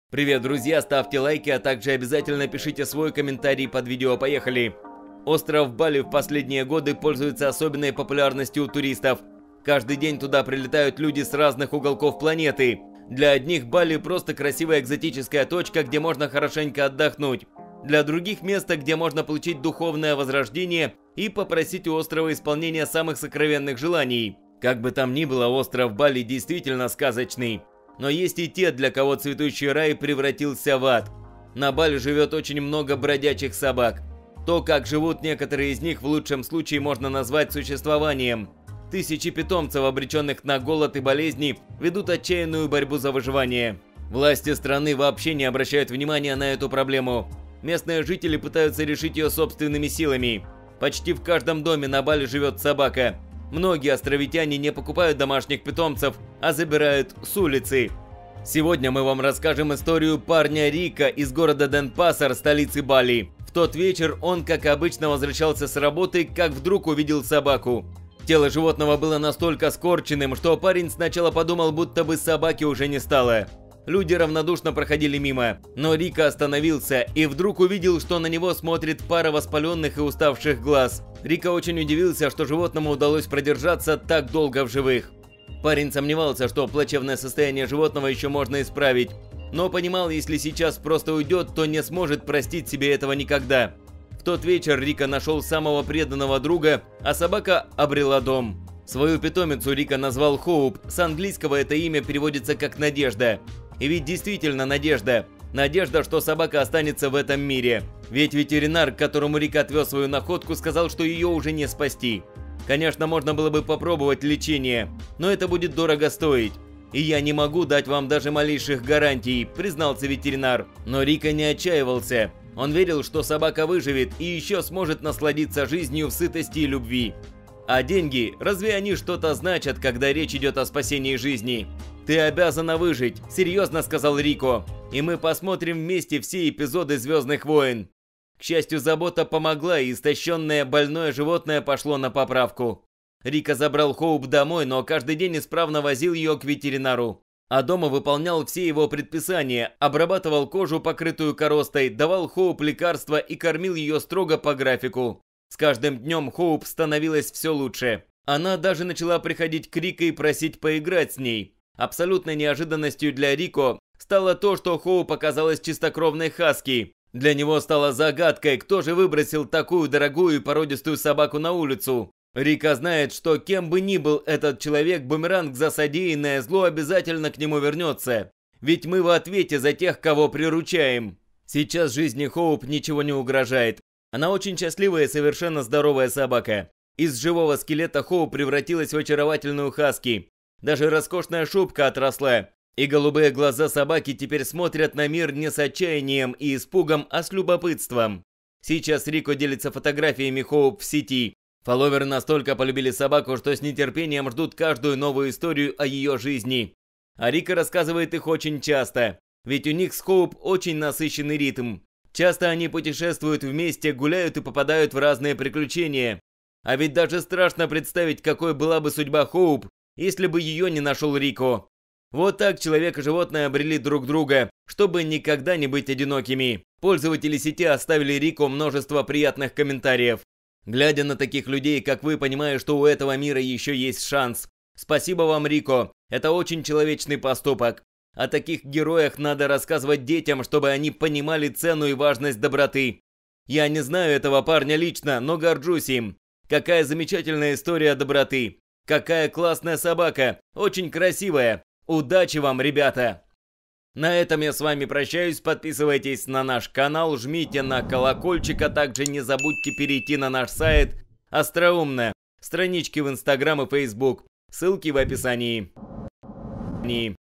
Привет, друзья, ставьте лайки, а также обязательно пишите свой комментарий под видео, поехали! Остров Бали в последние годы пользуется особенной популярностью у туристов. Каждый день туда прилетают люди с разных уголков планеты. Для одних Бали просто красивая экзотическая точка, где можно хорошенько отдохнуть. Для других место, где можно получить духовное возрождение и попросить у острова исполнения самых сокровенных желаний. Как бы там ни было, остров Бали действительно сказочный. Но есть и те, для кого цветущий рай превратился в ад. На Бали живет очень много бродячих собак. То, как живут некоторые из них, в лучшем случае можно назвать существованием. Тысячи питомцев, обреченных на голод и болезни, ведут отчаянную борьбу за выживание. Власти страны вообще не обращают внимания на эту проблему. Местные жители пытаются решить ее собственными силами. Почти в каждом доме на Бали живет собака. Многие островитяне не покупают домашних питомцев, а забирают с улицы. Сегодня мы вам расскажем историю парня Рика из города Денпасар, столицы Бали. В тот вечер он, как обычно, возвращался с работы, как вдруг увидел собаку. Тело животного было настолько скорченным, что парень сначала подумал, будто бы собаки уже не стало. Люди равнодушно проходили мимо, но Рика остановился и вдруг увидел, что на него смотрит пара воспаленных и уставших глаз. Рика очень удивился, что животному удалось продержаться так долго в живых. Парень сомневался, что плачевное состояние животного еще можно исправить, но понимал, если сейчас просто уйдет, то не сможет простить себе этого никогда. В тот вечер Рика нашел самого преданного друга, а собака обрела дом. Свою питомицу Рика назвал Хоуп, с английского это имя переводится как «надежда». И ведь действительно надежда. Надежда, что собака останется в этом мире. Ведь ветеринар, к которому Рик отвез свою находку, сказал, что ее уже не спасти. Конечно, можно было бы попробовать лечение, но это будет дорого стоить. И я не могу дать вам даже малейших гарантий, признался ветеринар. Но Рика не отчаивался. Он верил, что собака выживет и еще сможет насладиться жизнью в сытости и любви. А деньги, разве они что-то значат, когда речь идет о спасении жизни? «Ты обязана выжить», — серьезно сказал Рико. «И мы посмотрим вместе все эпизоды «Звездных войн». К счастью, забота помогла, и истощенное больное животное пошло на поправку. Рика забрал Хоуп домой, но каждый день исправно возил ее к ветеринару. А дома выполнял все его предписания, обрабатывал кожу, покрытую коростой, давал Хоуп лекарства и кормил ее строго по графику. С каждым днем Хоуп становилось все лучше. Она даже начала приходить к Рико и просить поиграть с ней. Абсолютной неожиданностью для Рико стало то, что Хоуп оказалась чистокровной хаски. Для него стало загадкой, кто же выбросил такую дорогую и породистую собаку на улицу. Рико знает, что кем бы ни был этот человек, бумеранг за содеянное зло обязательно к нему вернется. Ведь мы в ответе за тех, кого приручаем. Сейчас жизни Хоуп ничего не угрожает. Она очень счастливая и совершенно здоровая собака. Из живого скелета Хоуп превратилась в очаровательную хаски. Даже роскошная шубка отросла, и голубые глаза собаки теперь смотрят на мир не с отчаянием и испугом, а с любопытством. Сейчас Рико делится фотографиями Хоуп в сети. Фолловеры настолько полюбили собаку, что с нетерпением ждут каждую новую историю о ее жизни. А Рико рассказывает их очень часто, ведь у них с Хоуп очень насыщенный ритм. Часто они путешествуют вместе, гуляют и попадают в разные приключения. А ведь даже страшно представить, какой была бы судьба Хоуп, если бы ее не нашел Рико. Вот так человек и животное обрели друг друга, чтобы никогда не быть одинокими. Пользователи сети оставили Рико множество приятных комментариев. Глядя на таких людей, как вы, понимаю, что у этого мира еще есть шанс. Спасибо вам, Рико. Это очень человечный поступок. О таких героях надо рассказывать детям, чтобы они понимали цену и важность доброты. Я не знаю этого парня лично, но горжусь им. Какая замечательная история доброты. Какая классная собака, очень красивая. Удачи вам, ребята! На этом я с вами прощаюсь. Подписывайтесь на наш канал, жмите на колокольчик, а также не забудьте перейти на наш сайт Остроумно, странички в Instagram и Facebook. Ссылки в описании.